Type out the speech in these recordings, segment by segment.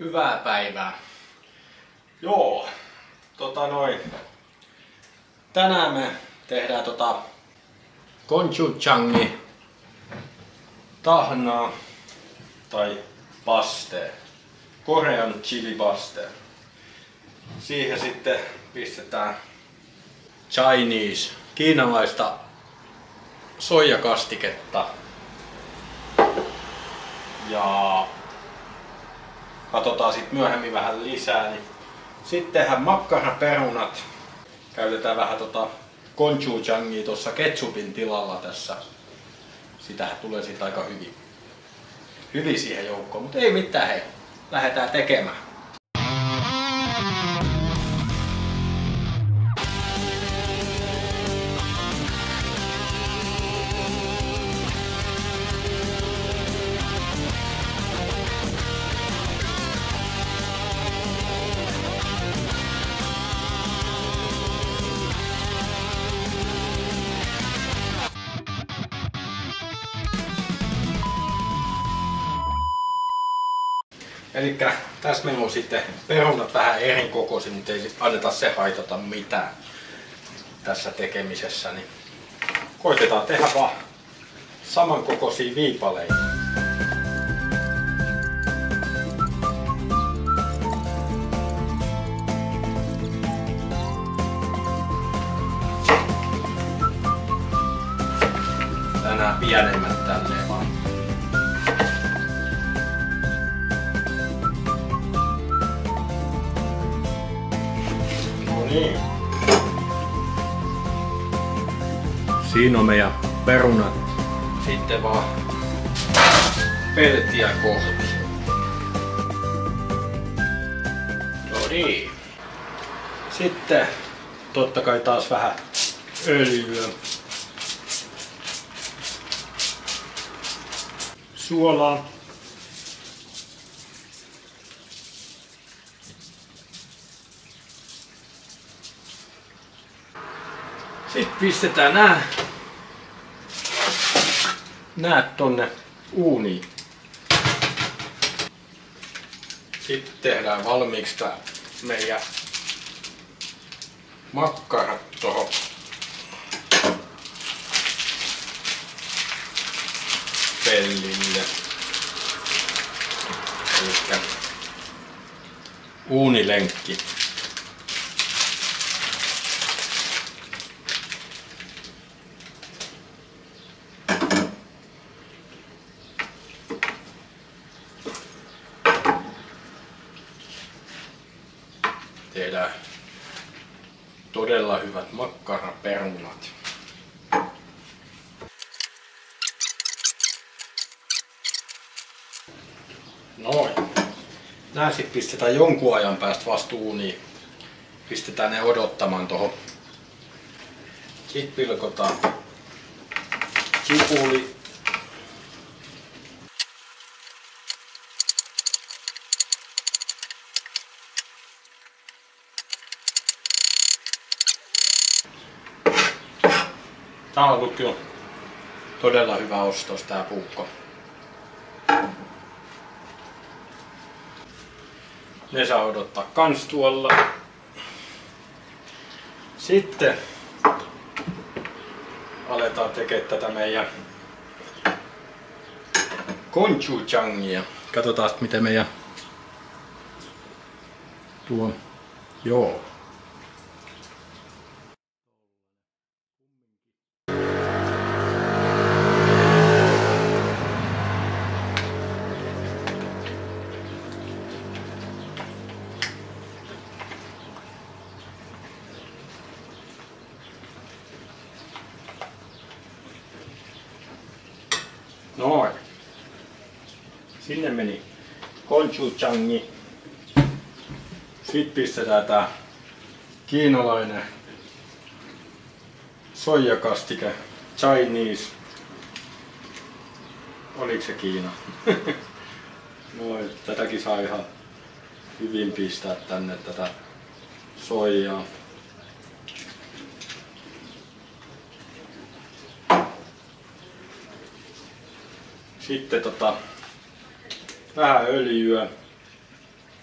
Hyvää päivää. Joo, tänään me tehdään Gochujang tahnaa tai pasteen. Korean chili pasteen. Siihen sitten pistetään Chinese, kiinalaista soijakastiketta. ja katsotaan sitten myöhemmin vähän lisää. Niin sitten tehdään makkaraperunat. Käytetään vähän gochujangia tuossa ketsupin tilalla tässä. Sitähän tulee sitten aika hyvin siihen joukkoon, mutta ei mitään, hei. Lähdetään tekemään. Elikkä tässä meillä on sitten perunat vähän eri kokoisia, mutta ei anneta se haitata mitään tässä tekemisessä. Niin koitetaan tehdä vaan samankokoisia viipaleita. Nämä pienemmät tälleen vaan. Niin. Siinä on meidän perunat. Sitten vaan peltiä kohti. No niin. Sitten totta kai taas vähän öljyä. Suolaa. Sitten pistetään nää tonne uuniin. Sitten tehdään valmiiksi tää meidän makkarat tohon. Pellille. Elikkä uunilenkki. Tehdään todella hyvät makkaraperunat. Noin. Nää sit pistetään jonkun ajan päästä vasta uuniin. Pistetään ne odottamaan tohon. Sitten pilkotaan sipuli. Tää on ollut kyllä todella hyvä ostos tää puukko. Ne saa odottaa kans tuolla. Sitten aletaan tekemään tätä meidän gochujangia. Katsotaan miten meidän tuo. Joo. Noin. Sinne meni gochujangi. Sitten pistetään tää kiinalainen soijakastike. Chinese. Oliko se Kiina? Noin. Tätäkin saa ihan hyvin pistää tänne tätä soijaa. Sitten vähän öljyä.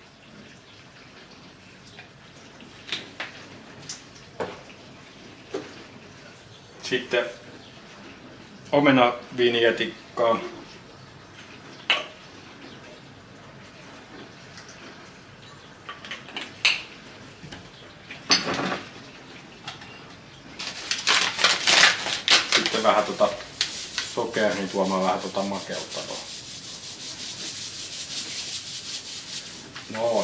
Sitten omenavinjetikkaa. Sitten vähän sokerin tuomaan vähän makeutta tuohon. Noin.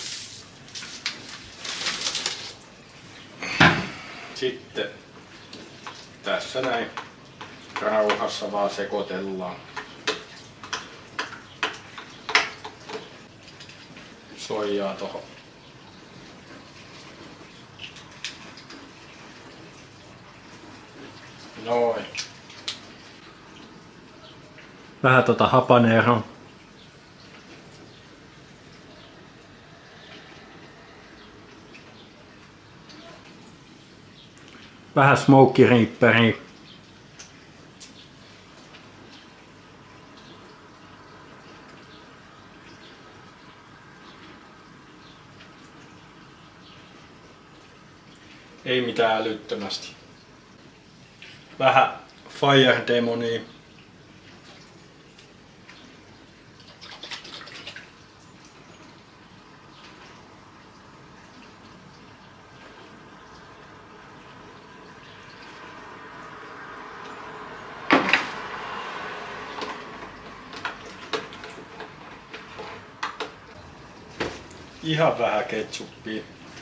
Sitten tässä näin rauhassa vaan sekoitellaan. Soijaa tohon. Noin. Vähän habaneroa. Vähän smoky reaperia. Ei mitään älyttömästi. Vähän Fire Demonia. Ihan vähän ketsuppia.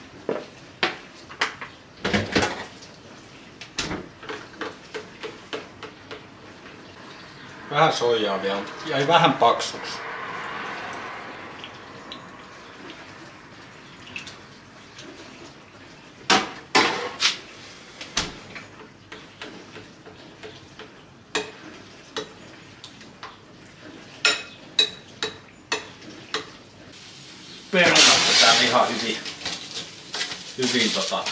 Vähän soijaa vielä, jäi vähän paksuksi. Perunat pitää ihan hyvin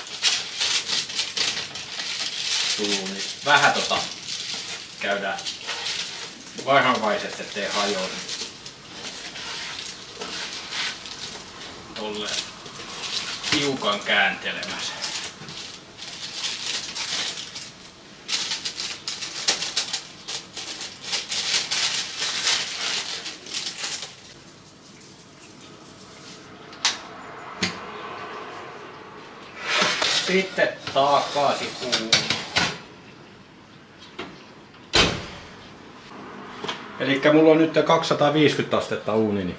tullut, niin vähän käydään varovaisesti, ettei hajoa. Tolleen hiukan kääntelemässä. Sitten takaisin uuniin. Elikkä mulla on nyt 250 astetta uuni.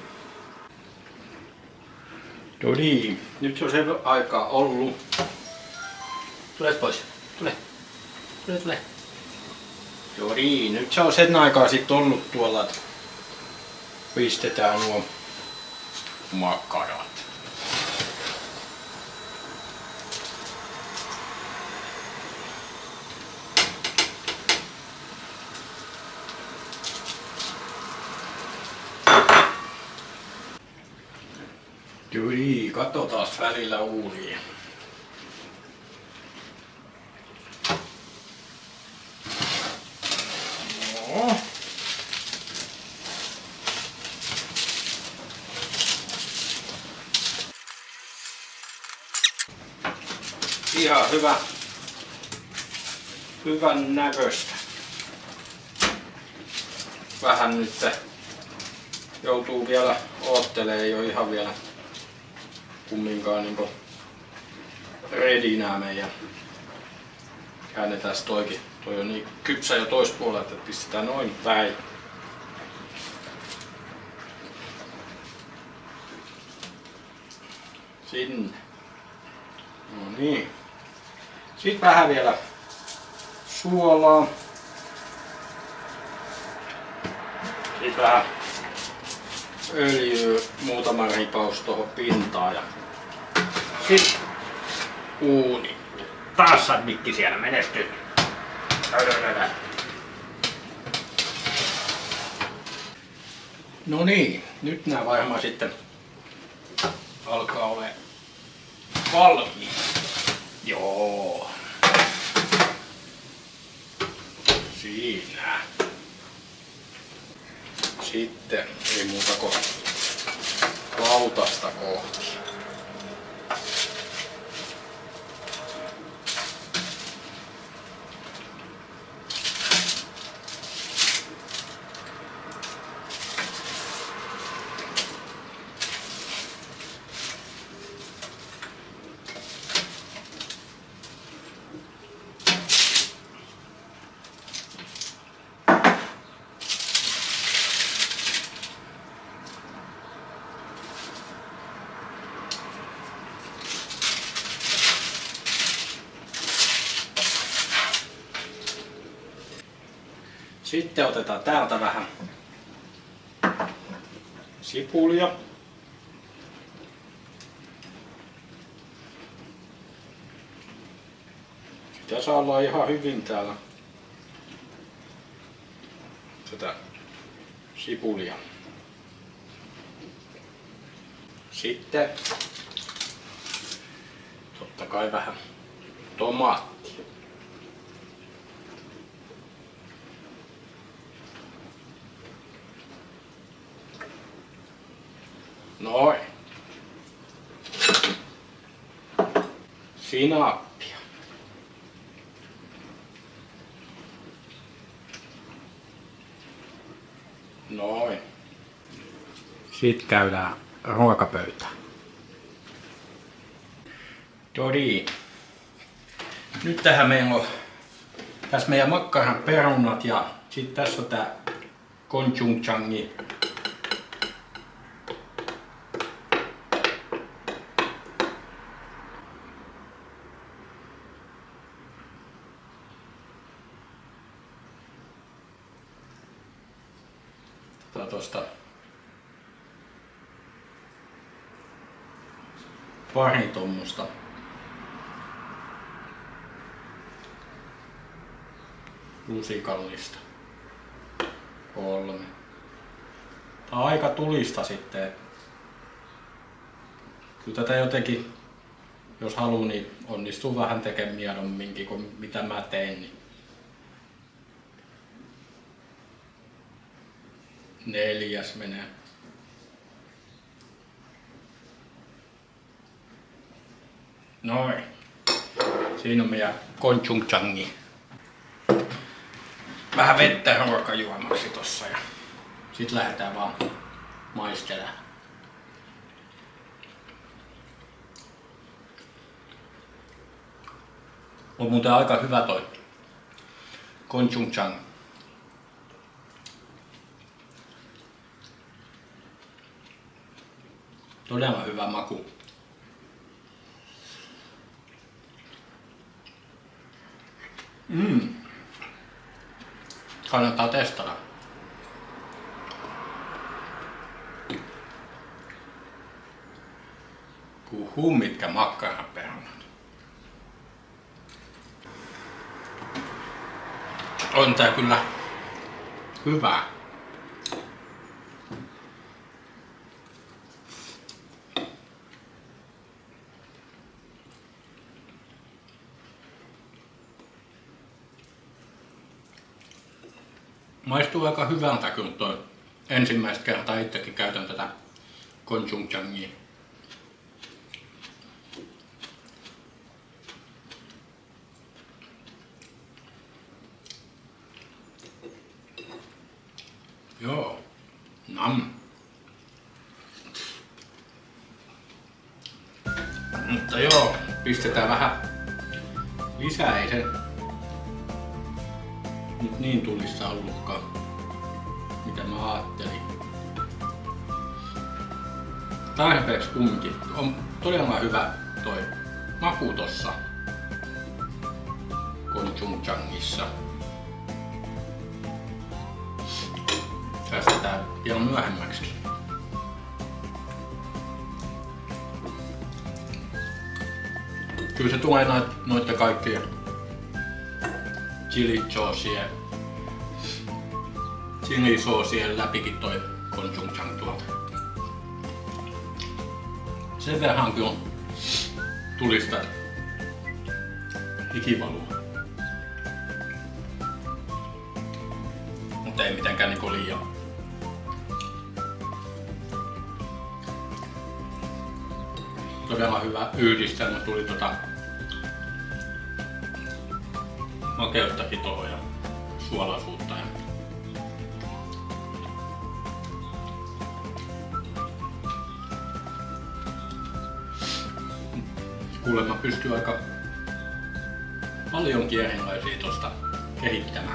No niin, nyt se on sen aikaa ollut. Tule pois. Tule. No niin, nyt se on sen aikaa sitten ollut tuolla, että pistetään nuo makkarat. Joo, katsotaan välillä uuniin. No. Ihan hyvän näköistä. Vähän nyt joutuu vielä oottelemaan, ei ole ihan vielä kumminkaan niinku redinää meidän. Käännetään toikin. Toi on niin kypsä jo toispuolelta, että pistetään noin päin. Sinne. No niin. Sitten vähän vielä suolaa. Sitten vähän öljyä, muutama ripaus tuohon pintaan ja sitten uuni. Taas sä mikki siellä menestyy. No niin, nyt nää varmaan sitten alkaa olla valmiit. Joo. Siinä. Sitten ei muuta kuin lautasta kohti. Sitten otetaan täältä vähän sipulia. Sitä saa olla ihan hyvin täällä. Tätä sipulia. Sitten totta kai vähän tomaattia. Noin. Sinappia. Noin. Sitten käydään ruokapöytään. Todi. Nyt tähän meillä on tässä meidän makkaran perunat ja sitten tässä on tää gochujang. Tosta pari tommosta lusikallista. 3. Tää on aika tulista sitten. Kyllä tätä jotenkin, jos haluaa, niin onnistuu vähän tekemään miedomminkin kuin mitä mä tein. Niin 4. menee. Noin. Siinä on meidän gochujang. Vähän vettä ruokajuomaksi tossa ja sit lähdetään vaan maistelemaan. On muuten aika hyvä toi gochujang. Todella hyvä maku. Kannattaa testata. Kuhuu mitkä makkaraperunat. On tää kyllä hyvä. Maistuu aika hyvältä, kun toi ensimmäistä kertaa itsekin käytän tätä gochujangia. Joo, nam. Mutta joo, pistetään vähän lisää, ei se nyt niin tulista ollutkaan, mitä mä ajattelin. Tarpeeksi kumminkin. On todella hyvä toi maku tossa gochujangissa. Säästetään vielä myöhemmäksi. Kyllä se tulee noitten kaikkien chilisoosien läpikin toi gochujang tuolta. Sen verran kyllä tulista hiki valuu. Mutta ei mitenkään niinku liian. Todella hyvä yhdistelmä, tuli makeuttakin tuohon ja suolaisuutta. Kuulemma pystyy aika paljonkin erilaisia tosta kehittämään.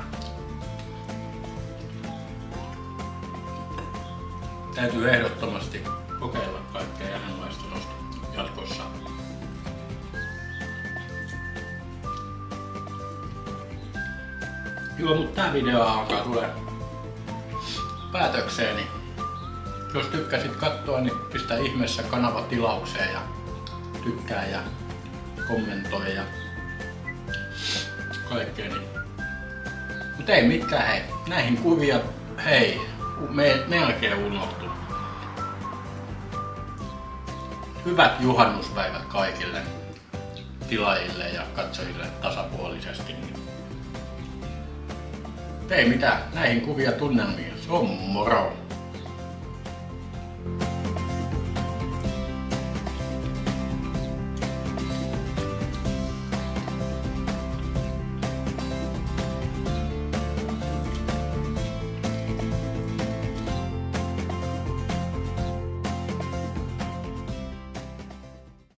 Täytyy ehdottomasti kokeilla kaikkea erilaista tosta jatkossa. Joo, mutta tää video alkaa tulee päätökseen, niin jos tykkäsit katsoa, niin pistä ihmeessä kanava tilaukseen ja tykkää ja kommentoi ja kaikkea. Niin. Mut ei mitään, hei. Näihin kuvia, hei, melkein unohtu. Hyvät juhannuspäivät kaikille tilaajille ja katsojille tasapuolisesti. Ei mitään, näihin kuvia tunnelmiin. Se on moro!